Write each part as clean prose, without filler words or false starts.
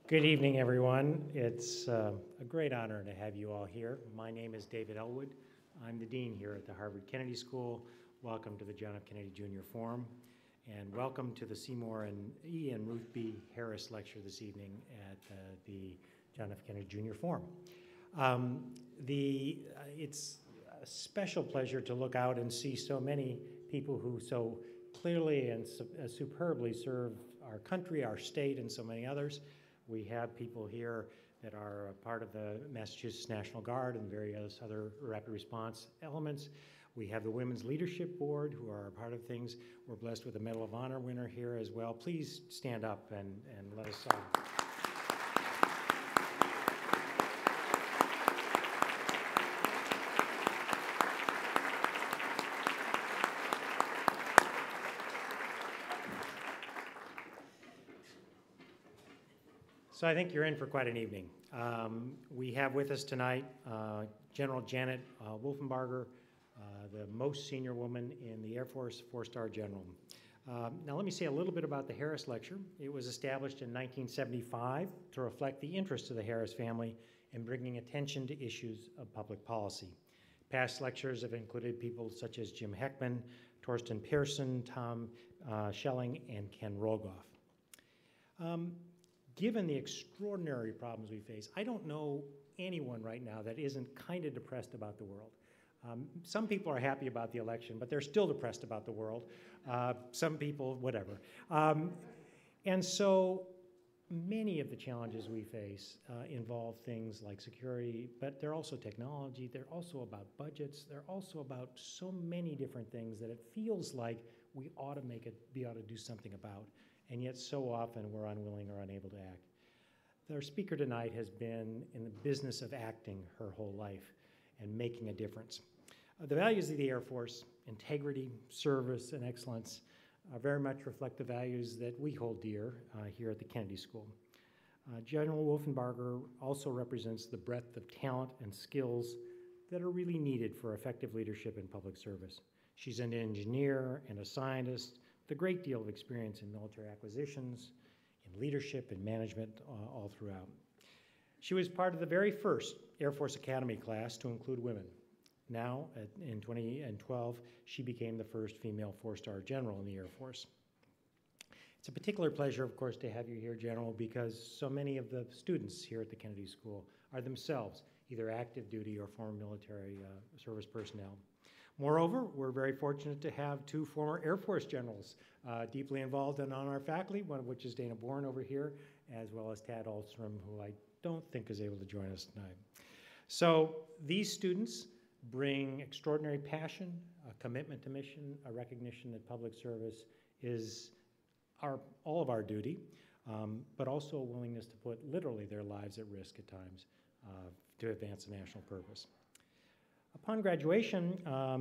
Good evening, everyone. It's a great honor to have you all here. My name is David Ellwood. I'm the dean here at the Harvard Kennedy School. Welcome to the John F. Kennedy Jr. Forum, and welcome to the Seymour E and Ruth B. Harris lecture this evening at the John F. Kennedy Jr. Forum. It's a special pleasure to look out and see so many people who so clearly and superbly serve our country, our state, and so many others. We have people here that are part of the Massachusetts National Guard and various other rapid response elements. We have the Women's Leadership Board who are a part of things. We're blessed with a Medal of Honor winner here as well. Please stand up and let us So I think you're in for quite an evening. We have with us tonight General Janet Wolfenbarger, the most senior woman in the Air Force, four-star general. Now let me say a little bit about the Harris Lecture. It was established in 1975 to reflect the interests of the Harris family in bringing attention to issues of public policy. Past lectures have included people such as Jim Heckman, Torsten Pearson, Tom Schelling, and Ken Rogoff. Given the extraordinary problems we face, I don't know anyone right now that isn't kind of depressed about the world. Some people are happy about the election, but they're still depressed about the world. Some people, whatever. And so many of the challenges we face involve things like security, but they're also technology, they're also about budgets, they're also about so many different things that it feels like we ought to be able to do something about. And yet so often we're unwilling or unable to act. Our speaker tonight has been in the business of acting her whole life and making a difference. The values of the Air Force, integrity, service, and excellence, very much reflect the values that we hold dear here at the Kennedy School. General Wolfenbarger also represents the breadth of talent and skills that are really needed for effective leadership in public service. She's an engineer and a scientist, with a great deal of experience in military acquisitions, in leadership and management all throughout. She was part of the very first Air Force Academy class to include women. Now, in 2012, she became the first female four-star general in the Air Force. It's a particular pleasure, of course, to have you here, General, because so many of the students here at the Kennedy School are themselves either active duty or former military service personnel. Moreover, we're very fortunate to have two former Air Force generals deeply involved and on our faculty, one of which is Dana Bourne over here, as well as Tad Alstrom, who I don't think is able to join us tonight. So these students bring extraordinary passion, a commitment to mission, a recognition that public service is all of our duty, but also a willingness to put literally their lives at risk at times to advance a national purpose. Upon graduation,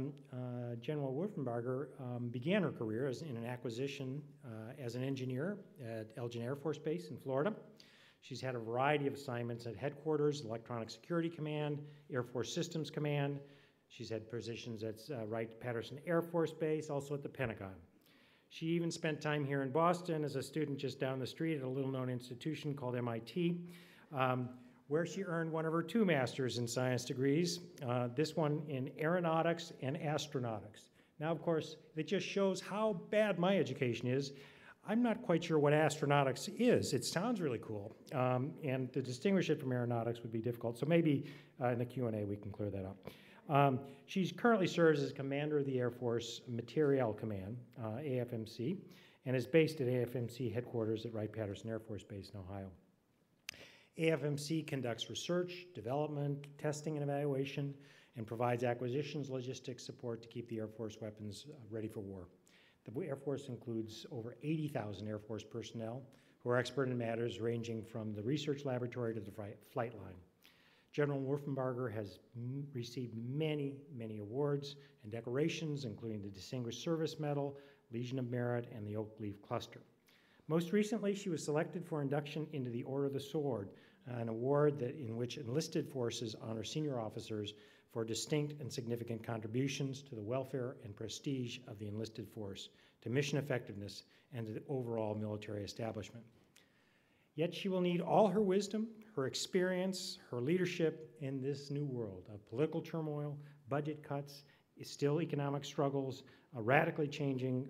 General Wolfenbarger began her career in an acquisition as an engineer at Elgin Air Force Base in Florida. She's had a variety of assignments at headquarters, Electronic Security Command, Air Force Systems Command. She's had positions at Wright-Patterson Air Force Base, also at the Pentagon. She even spent time here in Boston as a student just down the street at a little-known institution called MIT, where she earned one of her two master's in science degrees, this one in aeronautics and astronautics. Now, of course, it just shows how bad my education is. I'm not quite sure what astronautics is. It sounds really cool, and to distinguish it from aeronautics would be difficult, so maybe in the Q&A we can clear that up. She currently serves as commander of the Air Force Materiel Command, AFMC, and is based at AFMC headquarters at Wright-Patterson Air Force Base in Ohio. AFMC conducts research, development, testing, and evaluation, and provides acquisitions, logistics support to keep the Air Force weapons ready for war. The Air Force includes over 80,000 Air Force personnel who are expert in matters ranging from the research laboratory to the flight line. General Wolfenbarger has received many, many awards and decorations, including the Distinguished Service Medal, Legion of Merit, and the Oak Leaf Cluster. Most recently, she was selected for induction into the Order of the Sword, an award in which enlisted forces honor senior officers for distinct and significant contributions to the welfare and prestige of the enlisted force, to mission effectiveness, and to the overall military establishment. Yet she will need all her wisdom, her experience, her leadership in this new world of political turmoil, budget cuts, still economic struggles, radically changing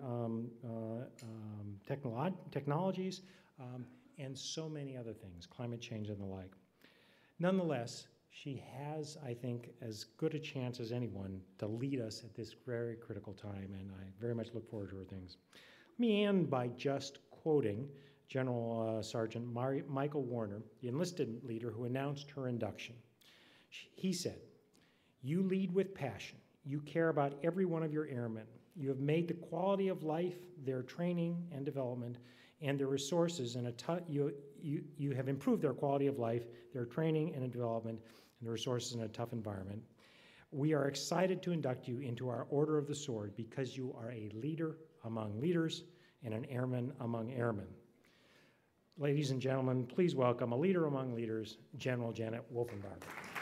technologies, and so many other things, climate change and the like. Nonetheless, she has, I think, as good a chance as anyone to lead us at this very critical time, and I very much look forward to her things. Let me end by just quoting General Sergeant Michael Warner, the enlisted leader who announced her induction. He said, "You lead with passion. You care about every one of your airmen. You have made the quality of life, their training and development, and their resources you have improved their quality of life, their training and development, and the resources in a tough environment. We are excited to induct you into our Order of the Sword because you are a leader among leaders and an airman among airmen." Ladies and gentlemen, please welcome a leader among leaders, General Janet Wolfenbarger.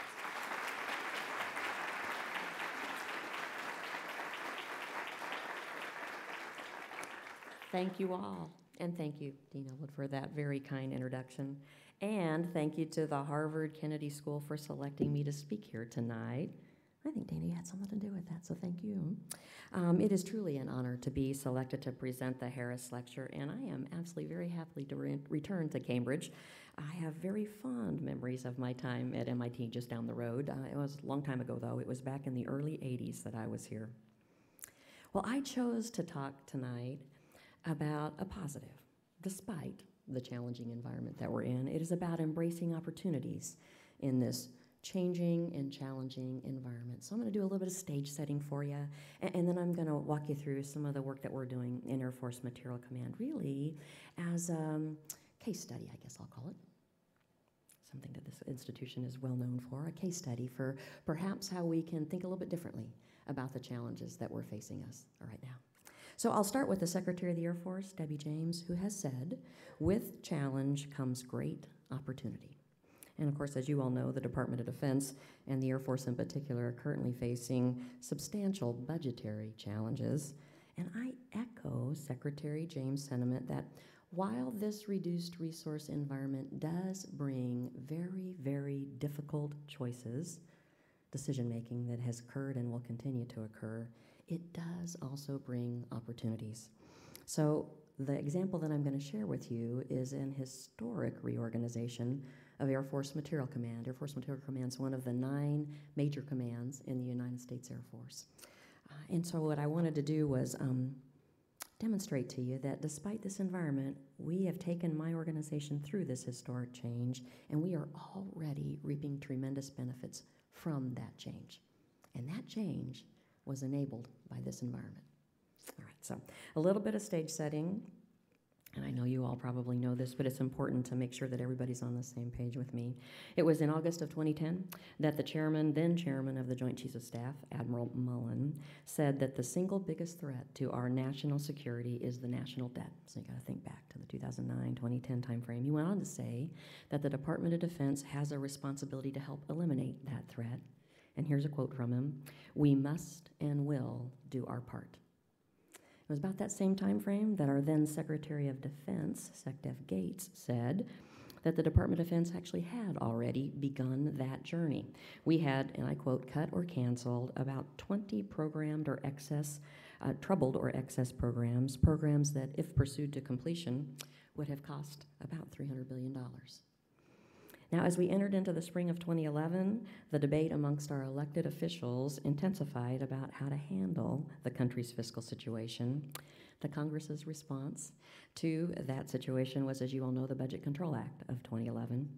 Thank you all, and thank you, Dean Ellwood, for that very kind introduction. And thank you to the Harvard Kennedy School for selecting me to speak here tonight. I think Dana had something to do with that, so thank you. It is truly an honor to be selected to present the Harris Lecture, and I am absolutely very happy to return to Cambridge. I have very fond memories of my time at MIT just down the road. It was a long time ago, though. It was back in the early 80s that I was here. Well, I chose to talk tonight about a positive, despite the challenging environment that we're in. It is about embracing opportunities in this changing and challenging environment. So I'm going to do a little bit of stage setting for you, and then I'm going to walk you through some of the work that we're doing in Air Force Material Command, really as a case study, I guess I'll call it. Something that this institution is well known for, a case study for perhaps how we can think a little bit differently about the challenges that we're facing us right now. So I'll start with the Secretary of the Air Force, Debbie James, who has said, "With challenge comes great opportunity." And of course, as you all know, the Department of Defense and the Air Force in particular are currently facing substantial budgetary challenges. And I echo Secretary James' sentiment that while this reduced resource environment does bring very, very difficult choices, decision-making that has occurred and will continue to occur, it does also bring opportunities. So the example that I'm going to share with you is an historic reorganization of Air Force Material Command. Air Force Material Command is one of the 9 major commands in the United States Air Force. And so what I wanted to do was demonstrate to you that despite this environment, we have taken my organization through this historic change, and we are already reaping tremendous benefits from that change. And that change was enabled by this environment. All right, so a little bit of stage setting, and I know you all probably know this, but it's important to make sure that everybody's on the same page with me. It was in August of 2010 that the then chairman of the Joint Chiefs of Staff, Admiral Mullen, said that the single biggest threat to our national security is the national debt. So you got to think back to the 2009-2010 timeframe. He went on to say that the Department of Defense has a responsibility to help eliminate that threat. And here's a quote from him: "We must and will do our part." It was about that same time frame that our then Secretary of Defense, SecDef Gates, said that the Department of Defense actually had already begun that journey. We had, and I quote, "cut or canceled about 20 programmed or troubled or excess programs that, if pursued to completion, would have cost about $300 billion. Now, as we entered into the spring of 2011, the debate amongst our elected officials intensified about how to handle the country's fiscal situation. The Congress's response to that situation was, as you all know, the Budget Control Act of 2011,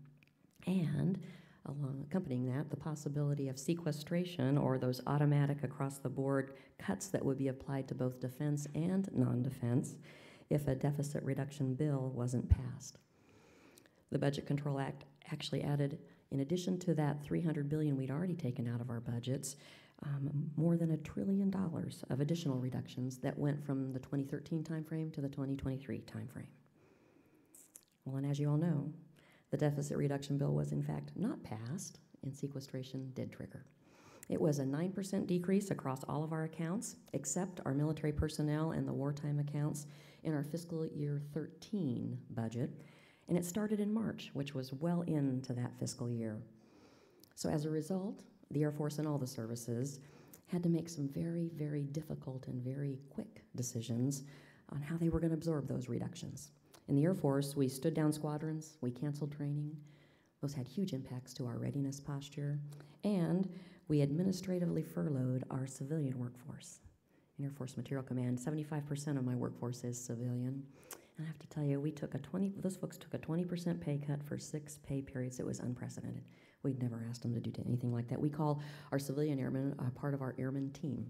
and accompanying that, the possibility of sequestration, or those automatic across-the-board cuts that would be applied to both defense and non-defense if a deficit reduction bill wasn't passed. The Budget Control Act actually added, in addition to that $300 billion we'd already taken out of our budgets, more than $1 trillion of additional reductions that went from the 2013 timeframe to the 2023 timeframe. Well, and as you all know, the deficit reduction bill was in fact not passed, and sequestration did trigger. It was a 9% decrease across all of our accounts, except our military personnel and the wartime accounts in our fiscal year 13 budget. And it started in March, which was well into that fiscal year. So as a result, the Air Force and all the services had to make some very, very difficult and very quick decisions on how they were going to absorb those reductions. In the Air Force, we stood down squadrons, we canceled training. Those had huge impacts to our readiness posture, and we administratively furloughed our civilian workforce. In Air Force Material Command, 75% of my workforce is civilian. And I have to tell you, those folks took a 20% pay cut for 6 pay periods. It was unprecedented. We'd never asked them to do anything like that. We call our civilian airmen part of our airman team.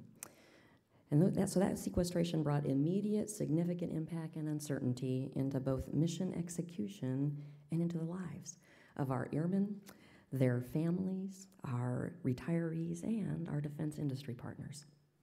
And so that sequestration brought immediate, significant impact and uncertainty into both mission execution and into the lives of our airmen, their families, our retirees, and our defense industry partners.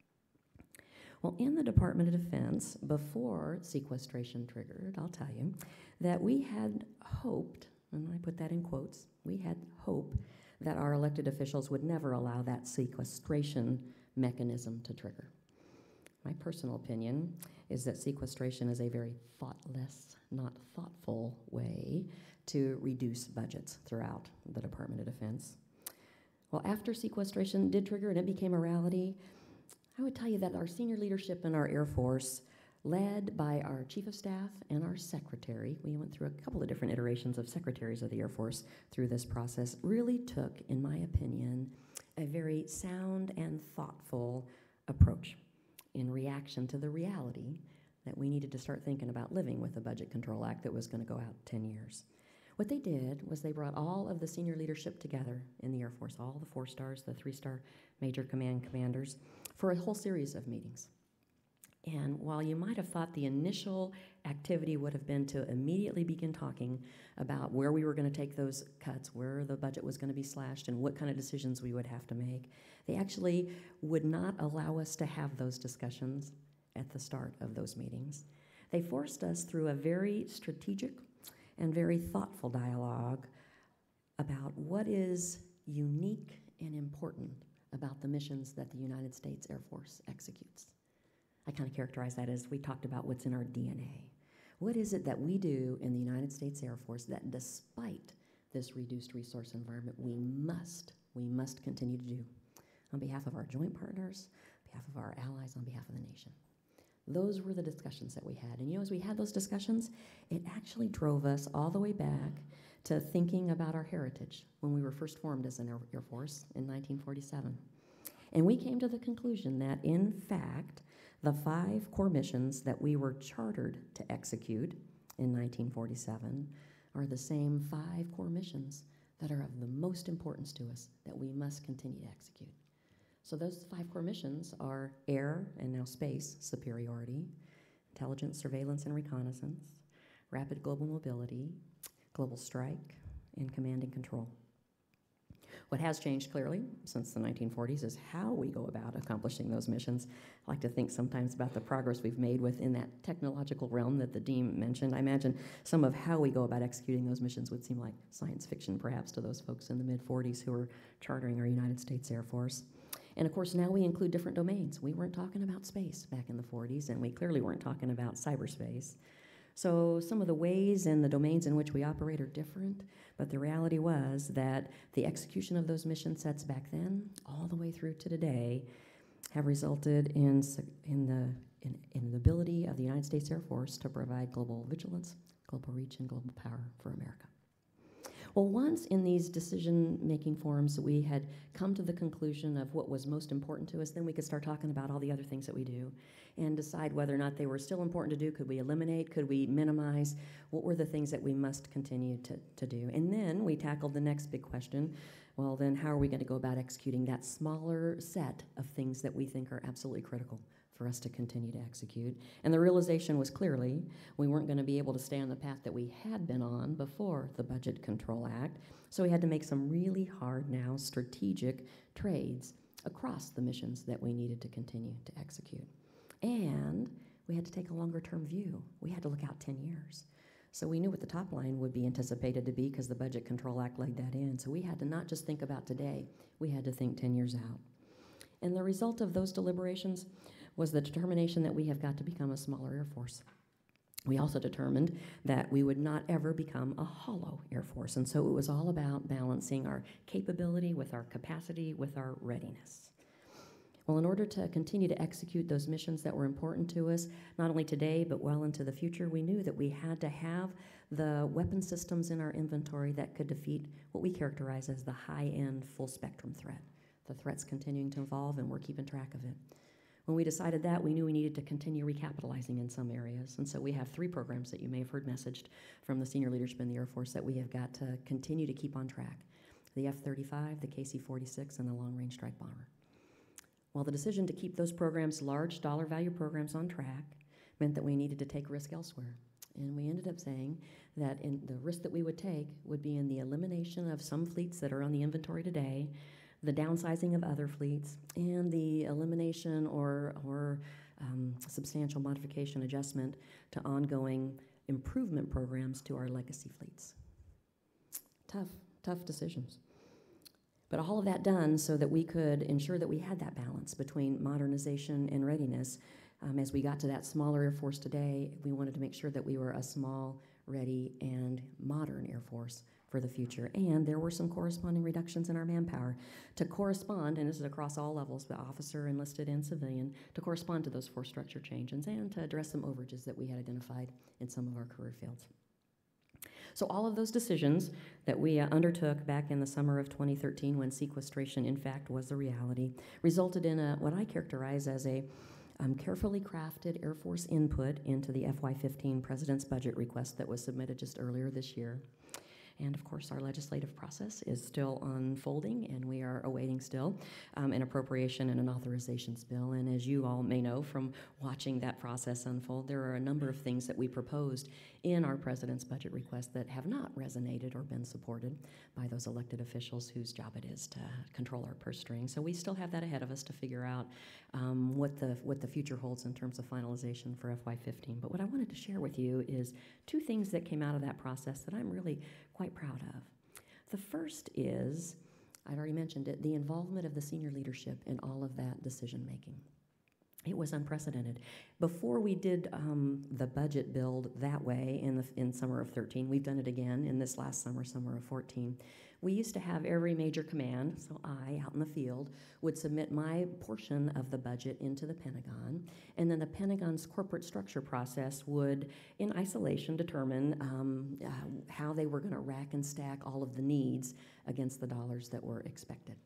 Well, in the Department of Defense, before sequestration triggered, I'll tell you, that we had hoped, and I put that in quotes, we had hope that our elected officials would never allow that sequestration mechanism to trigger. My personal opinion is that sequestration is a very thoughtless, not thoughtful way to reduce budgets throughout the Department of Defense. Well, after sequestration did trigger and it became a reality, I would tell you that our senior leadership in our Air Force, led by our Chief of Staff and our Secretary, we went through a couple of different iterations of secretaries of the Air Force through this process, really took, in my opinion, a very sound and thoughtful approach in reaction to the reality that we needed to start thinking about living with the Budget Control Act that was going to go out 10 years. What they did was they brought all of the senior leadership together in the Air Force, all the 4 stars, the 3-star major commanders, for a whole series of meetings. And while you might have thought the initial activity would have been to immediately begin talking about where we were going to take those cuts, where the budget was going to be slashed, and what kind of decisions we would have to make, they actually would not allow us to have those discussions at the start of those meetings. They forced us through a very strategic and very thoughtful dialogue about what is unique and important about the missions that the United States Air Force executes. I kind of characterize that as we talked about what's in our DNA. What is it that we do in the United States Air Force that despite this reduced resource environment, we must continue to do on behalf of our joint partners, on behalf of our allies, on behalf of the nation? Those were the discussions that we had. And as we had those discussions, it actually drove us all the way back to thinking about our heritage when we were first formed as an Air Force in 1947. And we came to the conclusion that, in fact, the 5 core missions that we were chartered to execute in 1947 are the same 5 core missions that are of the most importance to us that we must continue to execute. So those 5 core missions are air and now space superiority, intelligence, surveillance, and reconnaissance, rapid global mobility, global strike, and command and control. What has changed clearly since the 1940s is how we go about accomplishing those missions. I like to think sometimes about the progress we've made within that technological realm that the Dean mentioned. I imagine some of how we go about executing those missions would seem like science fiction perhaps to those folks in the mid-40s who were chartering our United States Air Force. And of course now we include different domains. We weren't talking about space back in the 40s, and we clearly weren't talking about cyberspace. So some of the ways and the domains in which we operate are different, but the reality was that the execution of those mission sets back then, all the way through to today, have resulted in the ability of the United States Air Force to provide global vigilance, global reach, and global power for America. Well, once in these decision-making forums we had come to the conclusion of what was most important to us, then we could start talking about all the other things that we do and decide whether or not they were still important to do. Could we eliminate? Could we minimize? What were the things that we must continue to do? And then we tackled the next big question. Well, then how are we going to go about executing that smaller set of things that we think are absolutely critical for us to continue to execute? And the realization was clearly we weren't going to be able to stay on the path that we had been on before the Budget Control Act, so we had to make some really hard now strategic trades across the missions that we needed to continue to execute. And we had to take a longer-term view. We had to look out 10 years. So we knew what the top line would be anticipated to be because the Budget Control Act laid that in. So we had to not just think about today, we had to think 10 years out. And the result of those deliberations was the determination that we have got to become a smaller Air Force. We also determined that we would not ever become a hollow Air Force, and so it was all about balancing our capability with our capacity, with our readiness. Well, in order to continue to execute those missions that were important to us, not only today, but well into the future, we knew that we had to have the weapon systems in our inventory that could defeat what we characterize as the high-end full-spectrum threat. The threat's continuing to evolve, and we're keeping track of it. When we decided that, we knew we needed to continue recapitalizing in some areas, and so we have 3 programs that you may have heard messaged from the senior leadership in the Air Force that we have got to continue to keep on track. The F-35, the KC-46, and the Long Range Strike Bomber. Well, the decision to keep those programs, large dollar value programs, on track meant that we needed to take risk elsewhere. And we ended up saying that the risk that we would take would be in the elimination of some fleets that are on the inventory today, the downsizing of other fleets, and the elimination or substantial modification adjustment to ongoing improvement programs to our legacy fleets. Tough decisions. But all of that done so that we could ensure that we had that balance between modernization and readiness. As we got to that smaller Air Force today, we wanted to make sure that we were a small, ready, and modern Air Force for the future. And there were some corresponding reductions in our manpower to correspond, and this is across all levels, the officer, enlisted, and civilian, to correspond to those force structure changes and to address some overages that we had identified in some of our career fields. So all of those decisions that we undertook back in the summer of 2013, when sequestration, in fact, was a reality, resulted in what I characterize as a carefully crafted Air Force input into the FY15 President's budget request that was submitted just earlier this year. And of course, our legislative process is still unfolding, and we are awaiting still an appropriation and an authorizations bill. And as you all may know from watching that process unfold, there are a number of things that we proposed in our President's budget request that have not resonated or been supported by those elected officials whose job it is to control our purse strings. So we still have that ahead of us to figure out what the future holds in terms of finalization for FY15. But what I wanted to share with you is 2 things that came out of that process that I'm really quite proud of. The first is, I've already mentioned it, the involvement of the senior leadership in all of that decision making. It was unprecedented. Before we did the budget build that way in summer of 13, we've done it again in this last summer of 14. We used to have every major command, so I, out in the field, would submit my portion of the budget into the Pentagon, and then the Pentagon's corporate structure process would, in isolation, determine how they were going to rack and stack all of the needs against the dollars that were expected.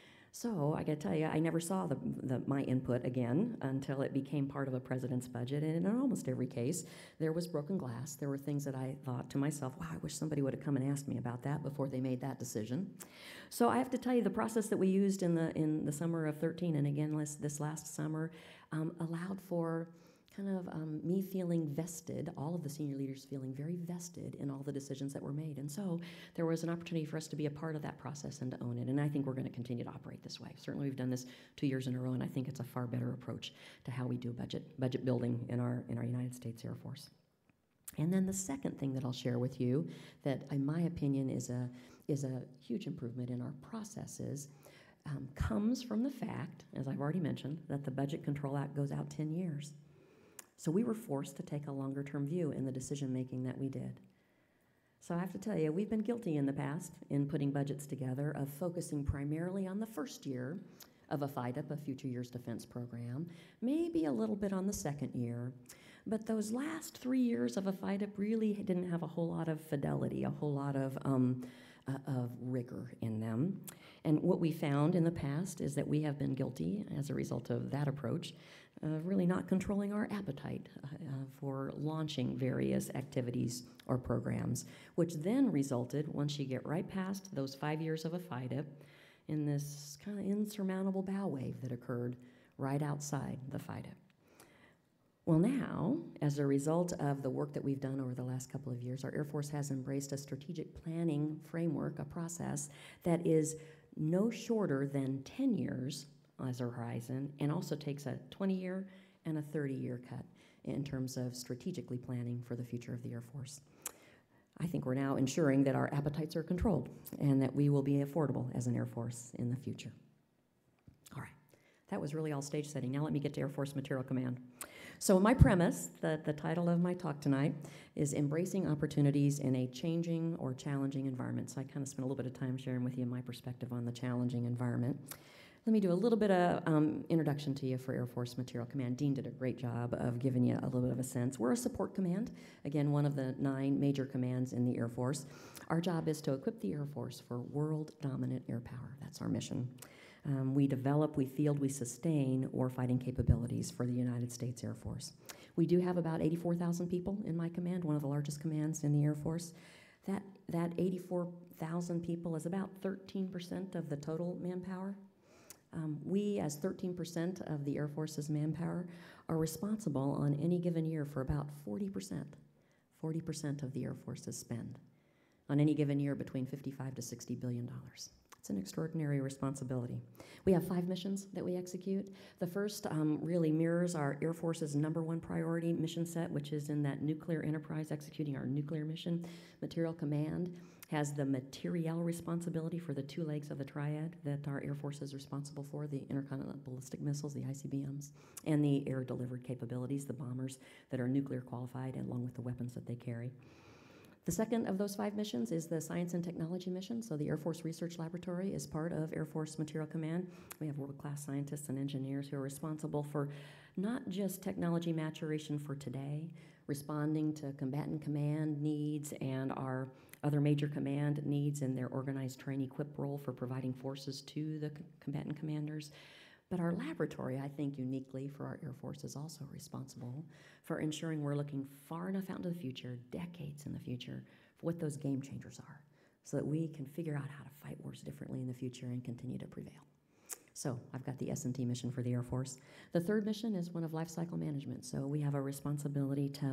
So I got to tell you, I never saw my input again until it became part of a president's budget, and in almost every case, there was broken glass. There were things that I thought to myself, wow, I wish somebody would have come and asked me about that before they made that decision. So I have to tell you, the process that we used in the summer of 13, and again this last summer, allowed for kind of me feeling vested, all of the senior leaders feeling very vested in all the decisions that were made. And so there was an opportunity for us to be a part of that process and to own it. And I think we're going to continue to operate this way. Certainly we've done this 2 years in a row, and I think it's a far better approach to how we do budget building in our United States Air Force. And then the second thing that I'll share with you that, in my opinion, is a huge improvement in our processes comes from the fact, as I've already mentioned, that the Budget Control Act goes out 10 years. So we were forced to take a longer-term view in the decision-making that we did. So I have to tell you, we've been guilty in the past in putting budgets together of focusing primarily on the first year of a FYDP, a Future Years Defense Program, maybe a little bit on the second year. But those last 3 years of a FYDP really didn't have a whole lot of fidelity, a whole lot of rigor in them. And what we found in the past is that we have been guilty, as a result of that approach, really not controlling our appetite for launching various activities or programs, which then resulted, once you get right past those 5 years of a FYDP, in this kind of insurmountable bow wave that occurred right outside the FYDP. Well, now, as a result of the work that we've done over the last couple of years, our Air Force has embraced a strategic planning framework, a process that is no shorter than 10 years as a horizon, and also takes a 20-year and a 30-year cut in terms of strategically planning for the future of the Air Force. I think we're now ensuring that our appetites are controlled and that we will be affordable as an Air Force in the future. All right, that was really all stage setting. Now let me get to Air Force Material Command. So my premise, the title of my talk tonight, is Embracing Opportunities in a Changing or Challenging Environment. So I kind of spent a little bit of time sharing with you my perspective on the challenging environment. Let me do a little bit of introduction to you for Air Force Material Command. Dean did a great job of giving you a little bit of a sense. We're a support command, again, one of the 9 major commands in the Air Force. Our job is to equip the Air Force for world-dominant air power. That's our mission. We develop, we field, we sustain warfighting capabilities for the United States Air Force. We do have about 84,000 people in my command, one of the largest commands in the Air Force. That 84,000 people is about 13% of the total manpower. We, as 13% of the Air Force's manpower, are responsible on any given year for about 40% of the Air Force's spend. On any given year, between $55 to $60 billion. It's an extraordinary responsibility. We have 5 missions that we execute. The first really mirrors our Air Force's #1 priority mission set, which is in that nuclear enterprise, executing our nuclear mission. Material Command has the materiel responsibility for the 2 legs of the triad that our Air Force is responsible for, the intercontinental ballistic missiles, the ICBMs, and the air-delivered capabilities, the bombers that are nuclear qualified, along with the weapons that they carry. The second of those 5 missions is the Science and Technology mission. So the Air Force Research Laboratory is part of Air Force Material Command. We have world-class scientists and engineers who are responsible for not just technology maturation for today, responding to combatant command needs and our other major command needs in their organized train equip role for providing forces to the combatant commanders. But our laboratory, I think uniquely for our Air Force, is also responsible for ensuring we're looking far enough out into the future, decades in the future, for what those game changers are, so that we can figure out how to fight wars differently in the future and continue to prevail. So I've got the S&T mission for the Air Force. The third mission is one of life cycle management. So we have a responsibility to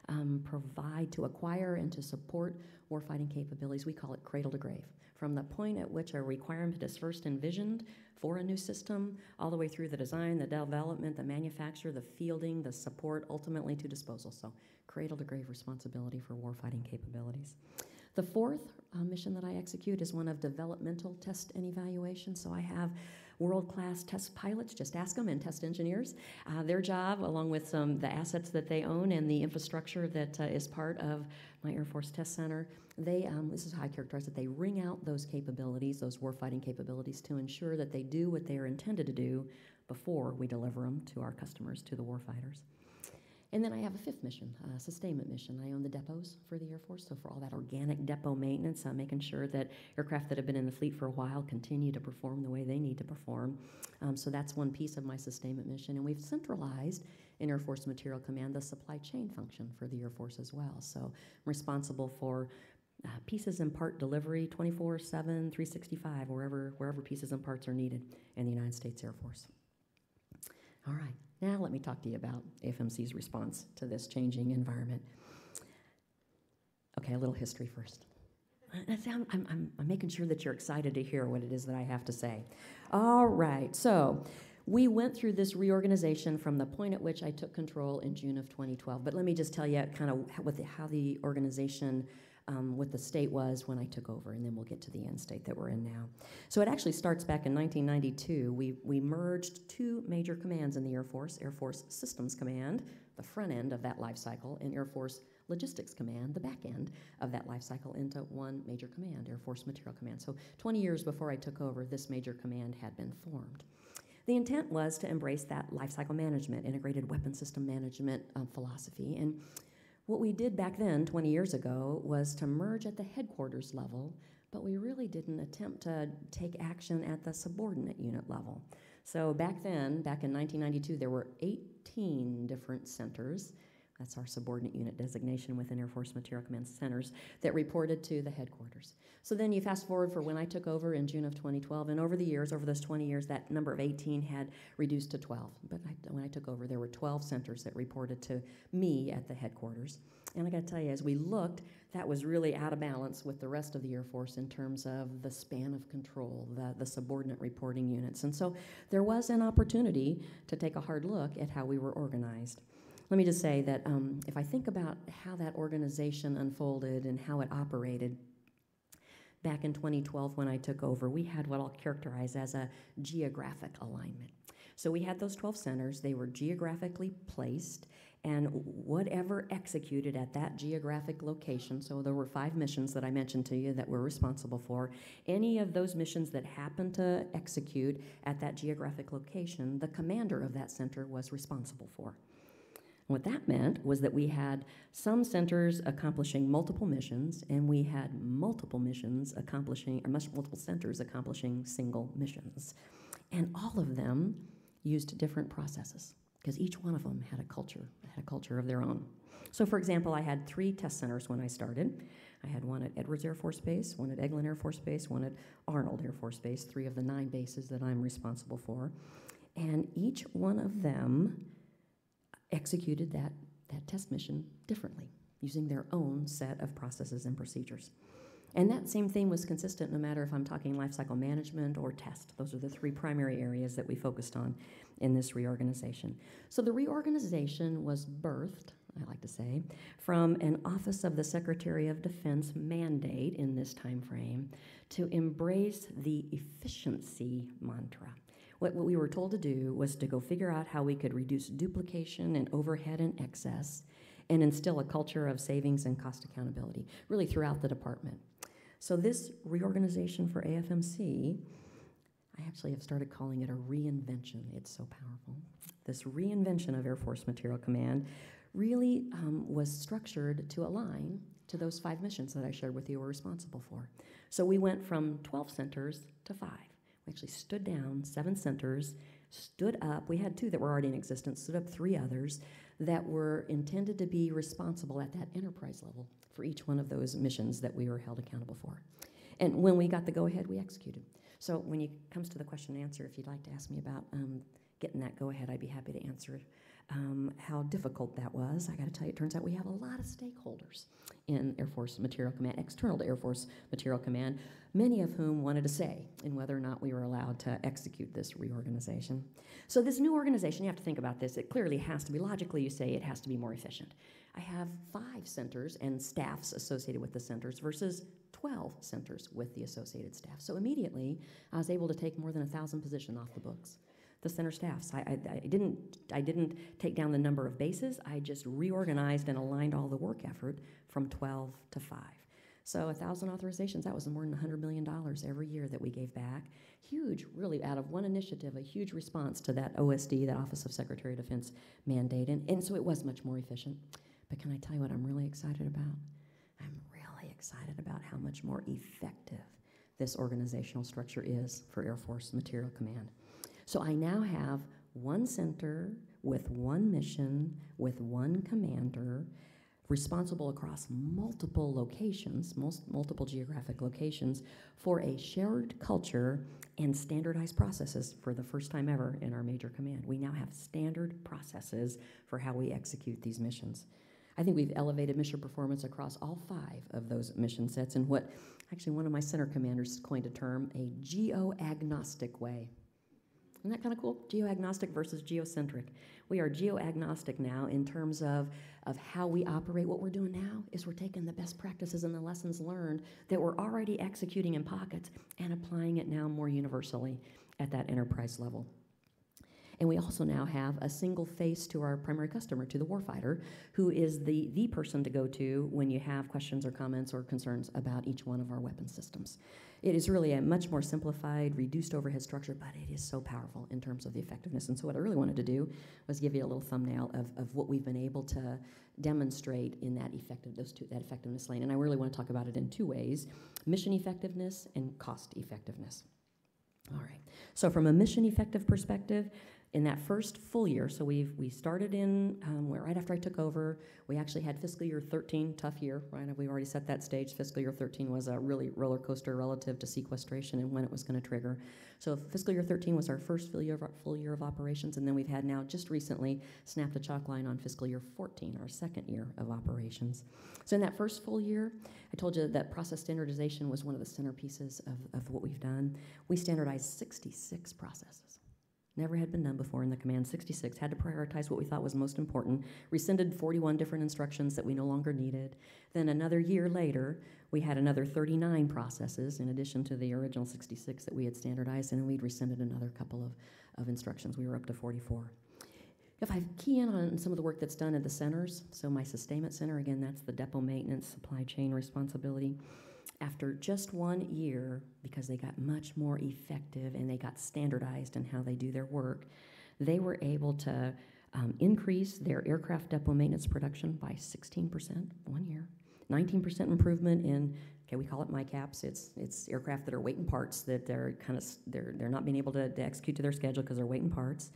provide, to acquire, and to support warfighting capabilities. We call it cradle to grave. From the point at which a requirement is first envisioned for a new system, all the way through the design, the development, the manufacture, the fielding, the support, ultimately to disposal. So cradle to grave responsibility for warfighting capabilities. The fourth mission that I execute is one of developmental test and evaluation. So I have world-class test pilots, just ask them, and test engineers. Their job, along with the assets that they own and the infrastructure that is part of my Air Force Test Center, this is how I characterize it, they wring out those capabilities, those warfighting capabilities, to ensure that they do what they are intended to do before we deliver them to our customers, to the warfighters. And then I have a 5th mission, a sustainment mission. I own the depots for the Air Force, so for all that organic depot maintenance, making sure that aircraft that have been in the fleet for a while continue to perform the way they need to perform. So that's one piece of my sustainment mission. And we've centralized in Air Force Material Command the supply chain function for the Air Force as well. So I'm responsible for pieces and part delivery 24/7, 365, wherever pieces and parts are needed in the United States Air Force. All right. Now let me talk to you about AFMC's response to this changing environment. Okay, a little history first. I'm making sure that you're excited to hear what it is that I have to say. All right, so we went through this reorganization from the point at which I took control in June of 2012. But let me just tell you kind of how the organization what the state was when I took over, and then we'll get to the end state that we're in now. So it actually starts back in 1992. We merged 2 major commands in the Air Force Systems Command, the front end of that life cycle, and Air Force Logistics Command, the back end of that life cycle, into one major command, Air Force Material Command. So 20 years before I took over, this major command had been formed. The intent was to embrace that life cycle management, integrated weapon system management philosophy. And what we did back then, 20 years ago, was to merge at the headquarters level, but we really didn't attempt to take action at the subordinate unit level. So back then, back in 1992, there were 18 different centers. That's our subordinate unit designation within Air Force Material Command centers that reported to the headquarters. So then you fast forward for when I took over in June of 2012, and over the years, over those 20 years, that number of 18 had reduced to 12. But when I took over, there were 12 centers that reported to me at the headquarters. And I got to tell you, as we looked, that was really out of balance with the rest of the Air Force in terms of the span of control, the subordinate reporting units. And so there was an opportunity to take a hard look at how we were organized. Let me just say that if I think about how that organization unfolded and how it operated, back in 2012 when I took over, we had what I'll characterize as a geographic alignment. So we had those 12 centers. They were geographically placed, and whatever executed at that geographic location, so there were 5 missions that I mentioned to you that we're responsible for, any of those missions that happened to execute at that geographic location, the commander of that center was responsible for. What that meant was that we had some centers accomplishing multiple missions, and we had multiple missions accomplishing, or multiple centers accomplishing single missions. And all of them used different processes, because each one of them had a culture of their own. So for example, I had 3 test centers when I started. I had one at Edwards Air Force Base, one at Eglin Air Force Base, one at Arnold Air Force Base, 3 of the 9 bases that I'm responsible for. And each one of them executed that test mission differently, using their own set of processes and procedures. And that same theme was consistent no matter if I'm talking lifecycle management or test. Those are the 3 primary areas that we focused on in this reorganization. So the reorganization was birthed, I like to say, from an Office of the Secretary of Defense mandate in this time frame to embrace the efficiency mantra. What we were told to do was to go figure out how we could reduce duplication and overhead and excess and instill a culture of savings and cost accountability, really throughout the department. So this reorganization for AFMC, I actually have started calling it a reinvention. It's so powerful. This reinvention of Air Force Material Command really was structured to align to those 5 missions that I shared with you we're responsible for. So we went from 12 centers to 5. We actually stood down 7 centers, stood up. We had 2 that were already in existence, stood up 3 others that were intended to be responsible at that enterprise level for each one of those missions that we were held accountable for. And when we got the go-ahead, we executed. So when it comes to the question and answer, if you'd like to ask me about getting that go-ahead, I'd be happy to answer it. How difficult that was, I got to tell you, it turns out we have a lot of stakeholders in Air Force Material Command, external to Air Force Material Command, many of whom wanted a say in whether or not we were allowed to execute this reorganization. So this new organization, you have to think about this, it clearly has to be, logically you say it has to be more efficient. I have 5 centers and staffs associated with the centers versus 12 centers with the associated staff. So immediately, I was able to take more than 1,000 positions off the books. The center staffs. I didn't take down the number of bases. I just reorganized and aligned all the work effort from 12 to 5. So 1,000 authorizations, that was more than $100 million every year that we gave back. Huge, really, out of one initiative, a huge response to that OSD, that Office of Secretary of Defense mandate. And so it was much more efficient. But can I tell you what I'm really excited about? I'm really excited about how much more effective this organizational structure is for Air Force Material Command. So I now have 1 center with 1 mission, with 1 commander, responsible across multiple locations, multiple geographic locations, for a shared culture and standardized processes for the first time ever in our major command. We now have standard processes for how we execute these missions. I think we've elevated mission performance across all 5 of those mission sets in what, actually one of my center commanders coined a term, a geo-agnostic way. Isn't that kind of cool? Geo-agnostic versus geocentric. We are geo-agnostic now in terms of how we operate. What we're doing now is we're taking the best practices and the lessons learned that we're already executing in pockets and applying it now more universally at that enterprise level. And we also now have a single face to our primary customer, to the warfighter, who is the person to go to when you have questions or comments or concerns about each one of our weapon systems. It is really a much more simplified, reduced overhead structure, but it is so powerful in terms of the effectiveness. And so what I really wanted to do was give you a little thumbnail of what we've been able to demonstrate in that effectiveness lane. And I really want to talk about it in 2 ways, mission effectiveness and cost effectiveness. All right, so from a mission effective perspective, in that first full year, so we started in, right after I took over, we actually had fiscal year 13, tough year, right? We've already set that stage. Fiscal year 13 was a really roller coaster relative to sequestration and when it was going to trigger. So fiscal year 13 was our first full year of operations, and then we've had now just recently snapped the chalk line on fiscal year 14, our second year of operations. So in that first full year, I told you that process standardization was one of the centerpieces of what we've done. We standardized 66 processes. Never had been done before in the command. 66, had to prioritize what we thought was most important, rescinded 41 different instructions that we no longer needed. Then another year later, we had another 39 processes in addition to the original 66 that we had standardized, and then we'd rescinded another couple of instructions. We were up to 44. If I key in on some of the work that's done at the centers, so my sustainment center, again, that's the depot maintenance, supply chain responsibility. After just 1 year, because they got much more effective and they got standardized in how they do their work, they were able to increase their aircraft depot maintenance production by 16% 1 year, 19% improvement in, okay, we call it MICAPs. It's aircraft that are waiting parts that they're not being able to execute to their schedule because they're waiting parts.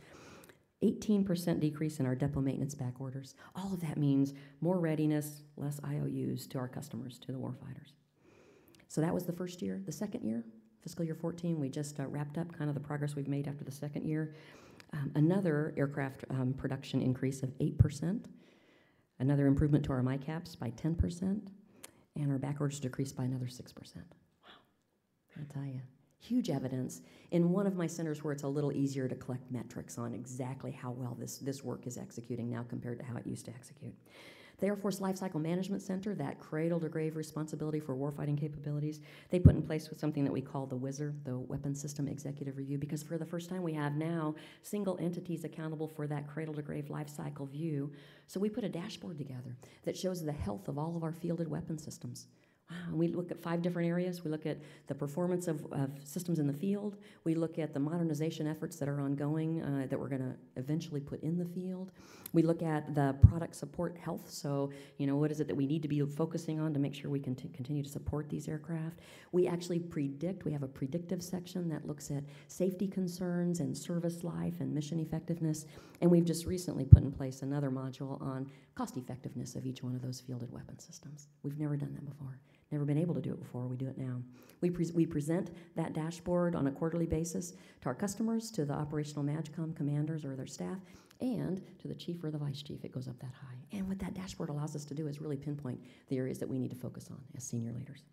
18% decrease in our depot maintenance back orders. All of that means more readiness, less IOUs to our customers, to the warfighters. So that was the first year. The second year, fiscal year 14, we just wrapped up kind of the progress we've made after the second year. Another aircraft production increase of 8%. Another improvement to our MICAPs by 10%. And our back orders decreased by another 6%. Wow, I'll tell you. Huge evidence in one of my centers where it's a little easier to collect metrics on exactly how well this work is executing now compared to how it used to execute. The Air Force Lifecycle Management Center, that cradle-to-grave responsibility for warfighting capabilities, they put in place with something that we call the WISR, the Weapons System Executive Review, because for the first time we have now single entities accountable for that cradle-to-grave lifecycle view. So we put a dashboard together that shows the health of all of our fielded weapon systems. Wow, we look at 5 different areas. We look at the performance of systems in the field. We look at the modernization efforts that are ongoing that we're going to eventually put in the field. We look at the product support health. So, what is it that we need to be focusing on to make sure we can continue to support these aircraft? We actually predict. We have a predictive section that looks at safety concerns and service life and mission effectiveness. And we've just recently put in place another module on cost effectiveness of each one of those fielded weapon systems. We've never done that before. Never been able to do it before. We do it now. We present that dashboard on a quarterly basis to our customers, to the operational MAGCOM commanders or their staff, and to the chief or the vice chief. It goes up that high. And what that dashboard allows us to do is really pinpoint the areas that we need to focus on as senior leaders.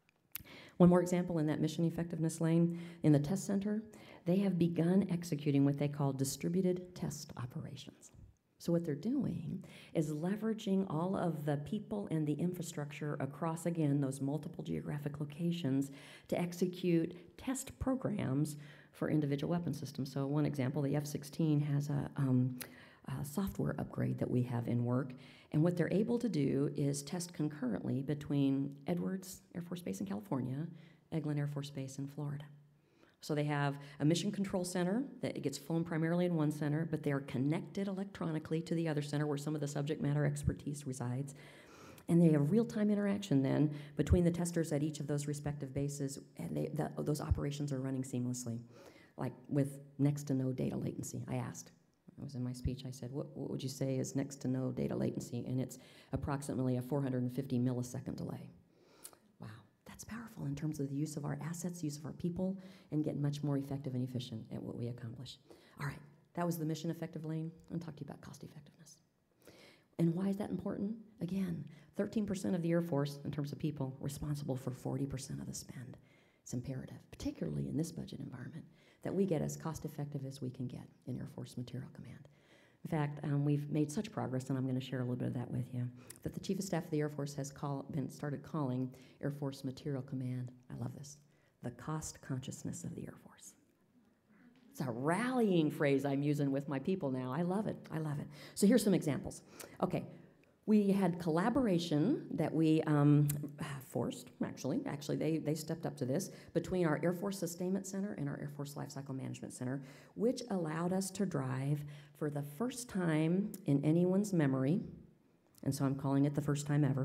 One more example in that mission effectiveness lane, in the test center, they have begun executing what they call distributed test operations. So what they're doing is leveraging all of the people and the infrastructure across, again, those multiple geographic locations to execute test programs for individual weapon systems. So one example, the F-16 has a software upgrade that we have in work, and what they're able to do is test concurrently between Edwards Air Force Base in California, Eglin Air Force Base in Florida. So they have a mission control center that gets flown primarily in one center, but they are connected electronically to the other center where some of the subject matter expertise resides. And they have real-time interaction then between the testers at each of those respective bases, and those operations are running seamlessly, like with next to no data latency. I asked, it was in my speech, I said, what would you say is next to no data latency? And it's approximately a 450 millisecond delay. Wow. That's powerful in terms of the use of our assets, use of our people, and get much more effective and efficient at what we accomplish. All right, that was the mission effective lane. I'm going to talk to you about cost effectiveness. And why is that important? Again, 13% of the Air Force, in terms of people, responsible for 40% of the spend. It's imperative, particularly in this budget environment, that we get as cost effective as we can get in Air Force Material Command. In fact, we've made such progress, and I'm going to share a little bit of that with you, that the Chief of Staff of the Air Force has started calling Air Force Material Command, I love this, the cost consciousness of the Air Force. It's a rallying phrase I'm using with my people now. I love it. I love it. So here's some examples. Okay, we had collaboration that we forced, actually they stepped up to this, between our Air Force Sustainment Center and our Air Force Lifecycle Management Center, which allowed us to drive for the first time in anyone's memory, and so I'm calling it the first time ever.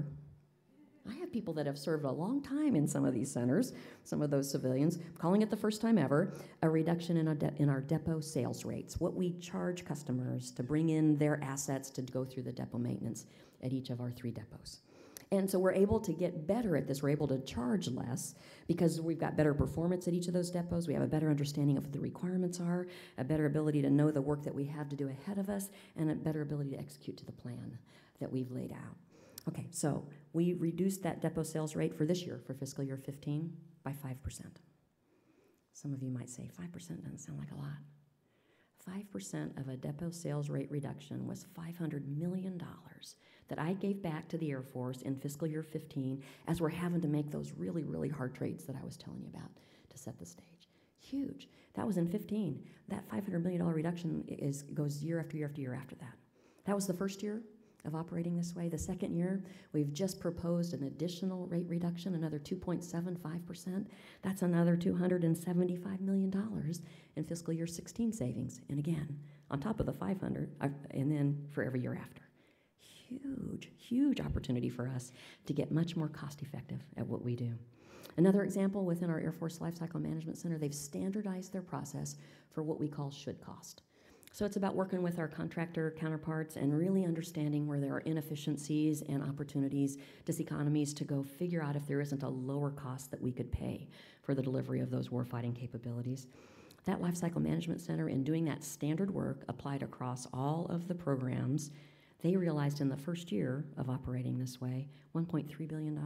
I have people that have served a long time in some of these centers, some of those civilians, calling it the first time ever, a reduction in our depot sales rates, what we charge customers to bring in their assets to go through the depot maintenance at each of our 3 depots. And so we're able to get better at this. We're able to charge less because we've got better performance at each of those depots. We have a better understanding of what the requirements are, a better ability to know the work that we have to do ahead of us, and a better ability to execute to the plan that we've laid out. Okay, so we reduced that depot sales rate for this year, for fiscal year 15, by 5%. Some of you might say 5% doesn't sound like a lot. 5% of a depot sales rate reduction was $500 million that I gave back to the Air Force in fiscal year 15 as we're having to make those really, really hard trades that I was telling you about to set the stage. Huge. That was in 15. That $500 million reduction goes year after year after year after that. That was the first year of operating this way. The second year, we've just proposed an additional rate reduction, another 2.75%. That's another $275 million in fiscal year 16 savings. And again, on top of the 500, and then for every year after. Huge, huge opportunity for us to get much more cost effective at what we do. Another example, within our Air Force Lifecycle Management Center, they've standardized their process for what we call should cost. So it's about working with our contractor counterparts and really understanding where there are inefficiencies and opportunities, diseconomies, to go figure out if there isn't a lower cost that we could pay for the delivery of those warfighting capabilities. That Lifecycle Management Center, in doing that standard work applied across all of the programs, they realized in the first year of operating this way, $1.3 billion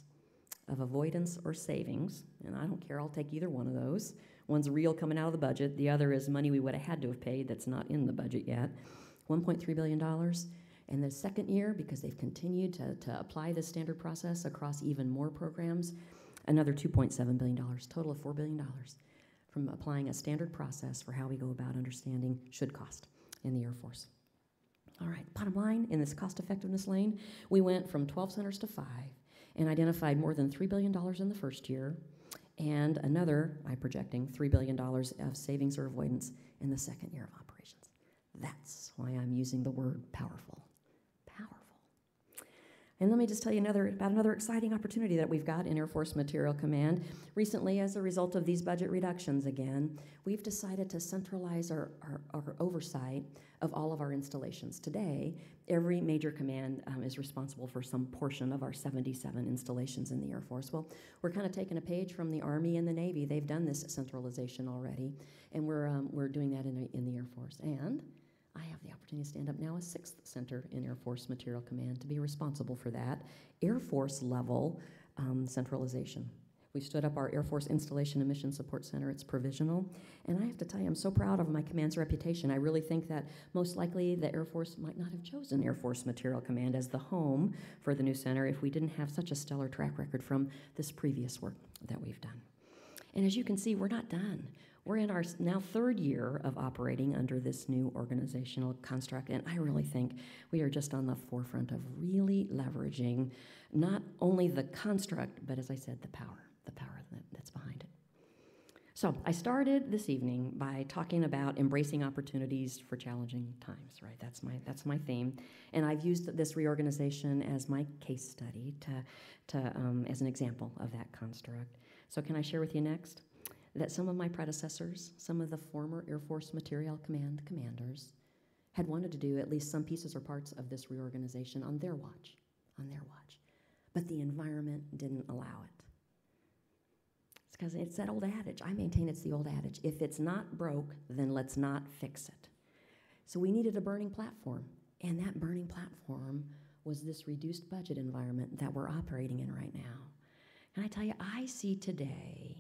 of avoidance or savings, and I don't care, I'll take either one of those. One's real coming out of the budget, the other is money we would have had to have paid that's not in the budget yet. $1.3 billion. And the second year, because they've continued to apply this standard process across even more programs, another $2.7 billion, total of $4 billion from applying a standard process for how we go about understanding should cost in the Air Force. All right, bottom line, in this cost effectiveness lane, we went from 12 centers to 5 and identified more than $3 billion in the first year and another, I'm projecting, $3 billion of savings or avoidance in the second year of operations. That's why I'm using the word powerful. Powerful. And let me just tell you about another exciting opportunity that we've got in Air Force Material Command. Recently, as a result of these budget reductions again, we've decided to centralize our oversight of all of our installations. Today, every major command is responsible for some portion of our 77 installations in the Air Force. Well, we're kind of taking a page from the Army and the Navy. They've done this centralization already, and we're doing that in the Air Force. And I have the opportunity to stand up now a 6th center in Air Force Material Command to be responsible for that Air Force level centralization. We stood up our Air Force Installation and Mission Support Center. It's provisional. And I have to tell you, I'm so proud of my command's reputation. I really think that most likely the Air Force might not have chosen Air Force Material Command as the home for the new center if we didn't have such a stellar track record from this previous work that we've done. And as you can see, we're not done. We're in our now 3rd year of operating under this new organizational construct, and I really think we are just on the forefront of really leveraging not only the construct, but as I said, the power that's behind it. So I started this evening by talking about embracing opportunities for challenging times, right? That's my theme, and I've used this reorganization as my case study as an example of that construct. So can I share with you next that some of my predecessors, some of the former Air Force Material Command commanders, had wanted to do at least some pieces or parts of this reorganization on their watch, but the environment didn't allow it. It's because it's that old adage. I maintain it's the old adage. If it's not broke, then let's not fix it. So we needed a burning platform, and that burning platform was this reduced budget environment that we're operating in right now. And I tell you, I see today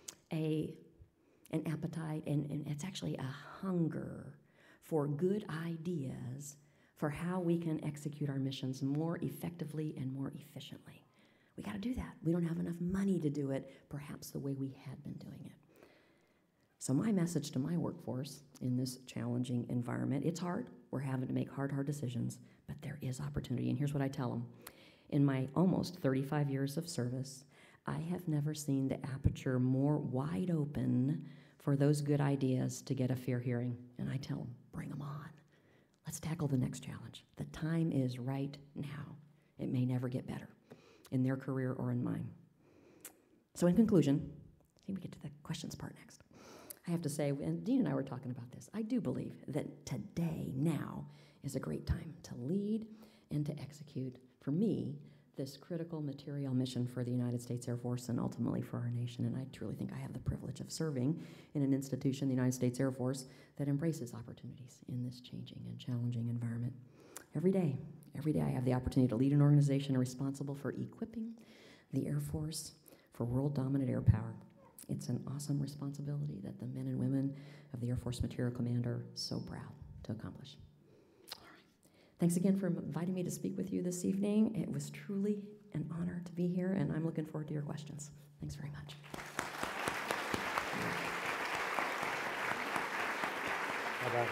an appetite, and it's actually a hunger for good ideas for how we can execute our missions more effectively and more efficiently. We got to do that. We don't have enough money to do it, perhaps the way we had been doing it. So my message to my workforce in this challenging environment, it's hard. We're having to make hard decisions, but there is opportunity. And here's what I tell them. In my almost 35 years of service, I have never seen the aperture more wide open for those good ideas to get a fair hearing. And I tell them, bring them on. Let's tackle the next challenge. The time is right now. It may never get better in their career or in mine. So in conclusion, I think we get to the questions part next. I have to say, and Dean and I were talking about this, I do believe that today, now, is a great time to lead and to execute, for me, this critical material mission for the United States Air Force and ultimately for our nation. And I truly think I have the privilege of serving in an institution, the United States Air Force, that embraces opportunities in this changing and challenging environment. Every day I have the opportunity to lead an organization responsible for equipping the Air Force for world-dominant air power. It's an awesome responsibility that the men and women of the Air Force Material Command are so proud to accomplish. Thanks again for inviting me to speak with you this evening. It was truly an honor to be here, and I'm looking forward to your questions. Thanks very much. Bye-bye.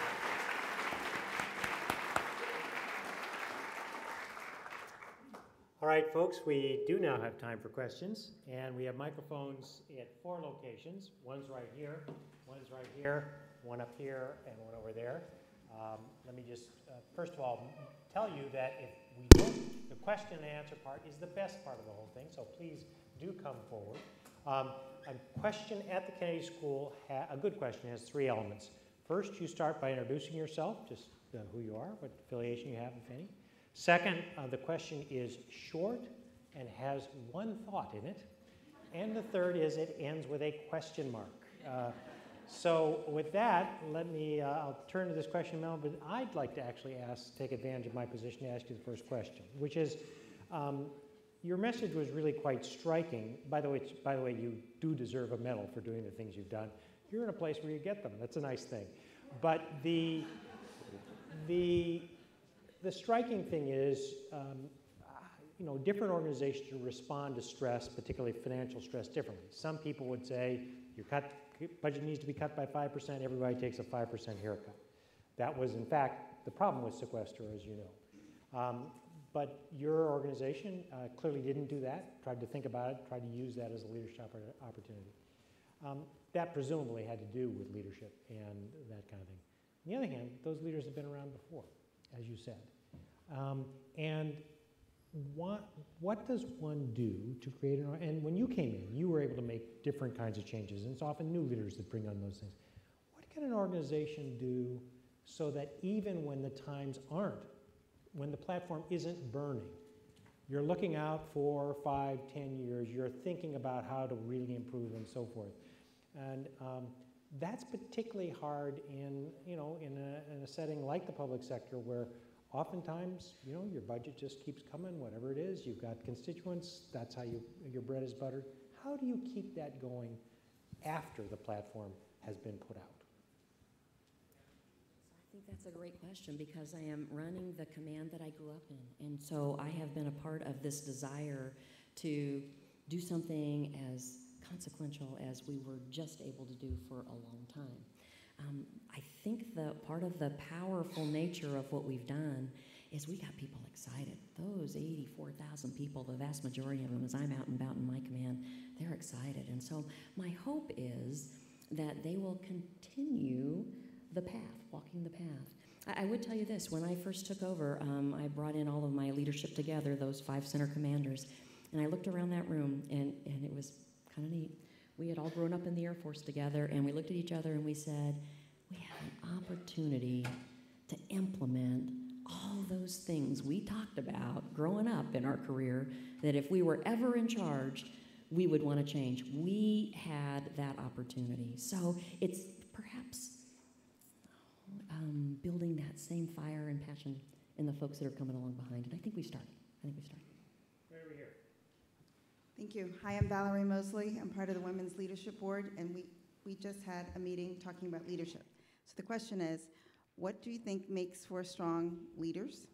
All right, folks, we do now have time for questions, and we have microphones at 4 locations. One's right here, one's right here, one up here, and one over there. Let me just, first of all, tell you that if we don't, the question and answer part is the best part of the whole thing, so please do come forward. A question at the Kennedy School, a good question, has 3 elements. First, you start by introducing yourself, just who you are, what affiliation you have, if any. Second, the question is short and has one thought in it. And the third is it ends with a question mark. So with that, I'll turn to this question, Mel, but I'd like to actually take advantage of my position to ask you the first question, which is, your message was really quite striking. By the way, you do deserve a medal for doing the things you've done. You're in a place where you get them. That's a nice thing. But the striking thing is, different organizations respond to stress, particularly financial stress, differently. Some people would say, your budget needs to be cut by 5%, everybody takes a 5% haircut. That was, in fact, the problem with sequester, as you know. But your organization clearly didn't do that, tried to think about it, tried to use that as a leadership opportunity. That presumably had to do with leadership and that kind of thing. On the other hand, those leaders have been around before, as you said. And what does one do to create and when you came in, you were able to make different kinds of changes, and it's often new leaders that bring on those things. What can an organization do so that even when the times aren't, when the platform isn't burning, you're looking out 4, 5, 10 years, you're thinking about how to really improve and so forth. And that's particularly hard in a setting like the public sector where oftentimes, your budget just keeps coming, whatever it is. You've got constituents. That's how your bread is buttered. How do you keep that going after the platform has been put out? I think that's a great question because I am running the command that I grew up in. And so I have been a part of this desire to do something as consequential as we were just able to do for a long time. I think part of the powerful nature of what we've done is we got people excited. Those 84,000 people, the vast majority of them, as I'm out and about in my command, they're excited. And so my hope is that they will continue the path, walking the path. I would tell you this, when I first took over, I brought in all of my leadership together, those 5 center commanders, and I looked around that room, and it was kind of neat. We had all grown up in the Air Force together, and we looked at each other and we said, we have an opportunity to implement all those things we talked about growing up in our career, that if we were ever in charge, we would want to change. We had that opportunity. So it's perhaps building that same fire and passion in the folks that are coming along behind it. I think we started. Right over here. Thank you. Hi, I'm Valerie Mosley. I'm part of the Women's Leadership Board, and we just had a meeting talking about leadership. So the question is, what do you think makes for strong leaders?